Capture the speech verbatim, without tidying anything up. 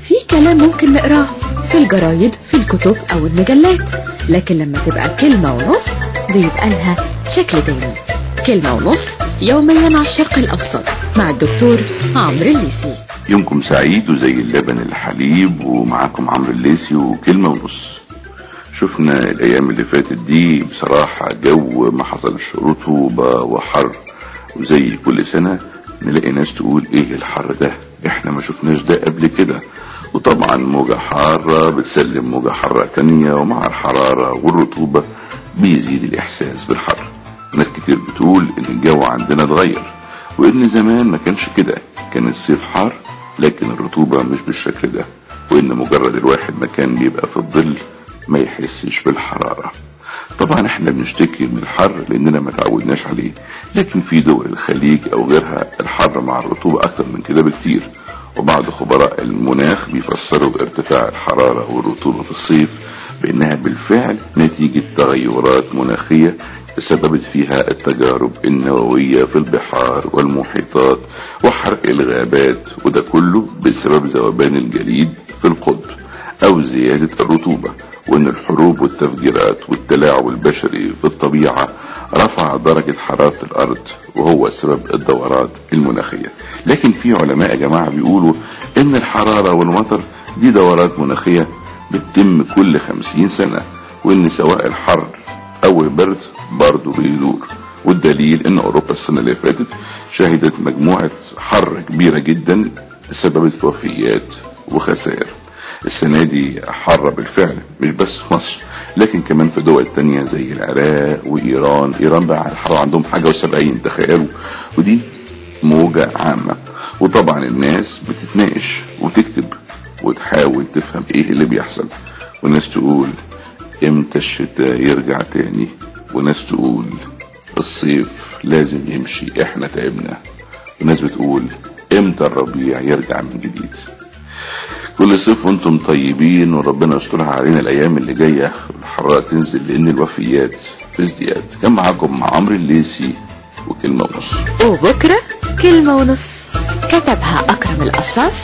في كلام ممكن نقراه في الجرايد في الكتب أو المجلات، لكن لما تبقى كلمة ونص بيبقى لها شكل تاني. كلمة ونص يوميا على الشرق الأوسط مع الدكتور عمرو الليثي. يومكم سعيد وزي اللبن الحليب، ومعاكم عمرو الليثي وكلمة ونص. شفنا الأيام اللي فاتت دي بصراحة جو ما حصلش، رطوبة وحر، وزي كل سنة نلاقي ناس تقول ايه الحر ده، احنا ما شفناش ده قبل كده. وطبعا موجة حارة بتسلم موجة حارة تانية، ومع الحرارة والرطوبة بيزيد الإحساس بالحر. ناس كتير بتقول ان الجو عندنا اتغير، وان زمان ما كانش كده، كان الصيف حار لكن الرطوبة مش بالشكل ده، وان مجرد الواحد ما كان بيبقى في الظل ما يحسش بالحرارة. طبعا احنا بنشتكي من الحر لاننا ما تعودناش عليه، لكن في دول الخليج او غيرها الحر مع الرطوبة اكتر من كده بكتير. وبعض خبراء المناخ بيفسروا ارتفاع الحرارة والرطوبة في الصيف بانها بالفعل نتيجة تغيرات مناخية تسببت فيها التجارب النووية في البحار والمحيطات وحرق الغابات، وده كله بسبب ذوبان الجليد في القطب او زيادة الرطوبة. وان الحروب والتفجيرات والتلاعب البشري في الطبيعة رفع درجة حرارة الارض، وهو سبب الدورات المناخية. لكن في علماء يا جماعة بيقولوا ان الحرارة والمطر دي دورات مناخية بتتم كل خمسين سنة، وان سواء الحر او البرد برضه بيدور. والدليل ان اوروبا السنة اللي فاتت شهدت مجموعة حر كبيرة جدا سببت في وفيات وخسائر. السنة دي حر بالفعل، مش بس في مصر لكن كمان في دول تانية زي العراق وإيران. إيران بقى الحرارة عندهم حاجة وسبعين، تخيلوا، ودي موجة عامة. وطبعا الناس بتتناقش وتكتب وتحاول تفهم ايه اللي بيحصل، وناس تقول امتى الشتاء يرجع تاني، وناس تقول الصيف لازم يمشي احنا تعبنا، وناس بتقول امتى الربيع يرجع من جديد. كل صيف وانتم طيبين، وربنا يسترها علينا الايام اللي جايه والحراره تنزل لان الوفيات في ازدياد. كان معاكم مع عمرو الليثي وكلمه ونص. وبكره كلمه ونص كتبها اكرم القصاص.